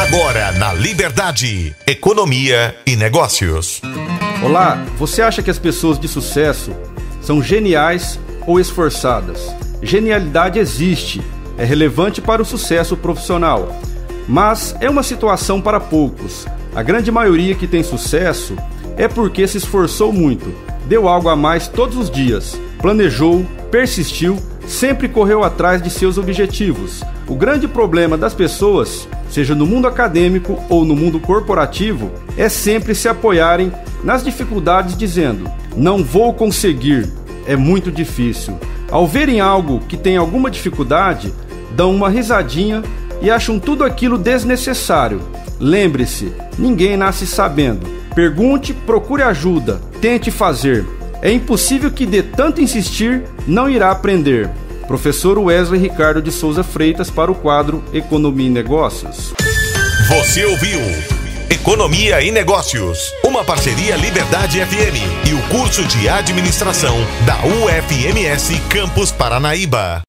Agora na Liberdade, Economia e Negócios. Olá, você acha que as pessoas de sucesso são geniais ou esforçadas? Genialidade existe, é relevante para o sucesso profissional, mas é uma situação para poucos. A grande maioria que tem sucesso é porque se esforçou muito, deu algo a mais todos os dias, planejou, persistiu, sempre correu atrás de seus objetivos. O grande problema das pessoas, seja no mundo acadêmico ou no mundo corporativo, é sempre se apoiarem nas dificuldades dizendo: não vou conseguir, é muito difícil. Ao verem algo que tem alguma dificuldade, dão uma risadinha e acham tudo aquilo desnecessário. Lembre-se, ninguém nasce sabendo. Pergunte, procure ajuda, tente fazer. É impossível que de tanto insistir, não irá aprender. Professor Wesley Ricardo de Souza Freitas para o quadro Economia e Negócios. Você ouviu Economia e Negócios, uma parceria Liberdade FM e o curso de administração da UFMS Campus Paranaíba.